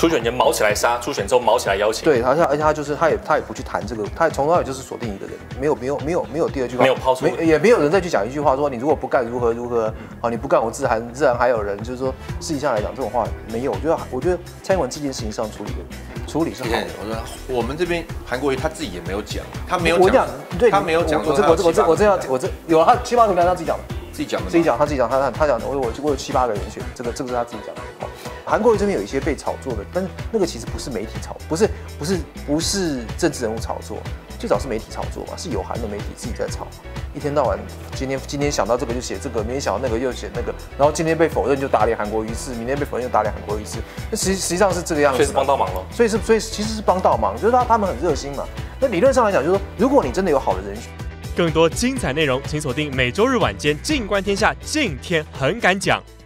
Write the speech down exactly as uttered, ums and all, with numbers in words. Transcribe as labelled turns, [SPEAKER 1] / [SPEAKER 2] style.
[SPEAKER 1] 初选前毛起来杀，初选之后毛起来邀请。
[SPEAKER 2] 对，而且而且他就是他也他也不去谈这个，他从头到尾就是锁定一个人，没有没有没有没有第二句话，
[SPEAKER 1] 没有抛出，
[SPEAKER 2] 没也没有人再去讲一句话说你如果不干如何如何，好你不干我自然自然还有人，就是说私底下来讲这种话没有。我觉得我觉得蔡英文这件事情上处理的处理是好的。
[SPEAKER 3] 我说我们这边韩国瑜他自己也没有讲，他没有
[SPEAKER 2] 我讲，对，
[SPEAKER 3] 他没有讲。
[SPEAKER 2] 我这我这我这我这要我这有他七八个名单他自己讲的。
[SPEAKER 3] 自己讲的，
[SPEAKER 2] 自己讲，他自己讲，他他他讲的，我我我有七八个人选，这个这个是他自己讲的。韩国瑜这边有一些被炒作的，但是那个其实不是媒体炒，不是不是不是政治人物炒作，最早是媒体炒作嘛，是有韩的媒体自己在炒，一天到晚今天今天想到这个就写这个，明天想到那个又写那个，然后今天被否认就打脸韩国瑜是，明天被否认就打脸韩国瑜是，那实实际上是这个样子，
[SPEAKER 1] 所以是帮倒忙了，
[SPEAKER 2] 所以是所以其实是帮倒忙，就是他他们很热心嘛。那理论上来讲，就是说如果你真的有好的人选。
[SPEAKER 4] 更多精彩内容，请锁定每周日晚间《静观天下》，敬天很敢讲。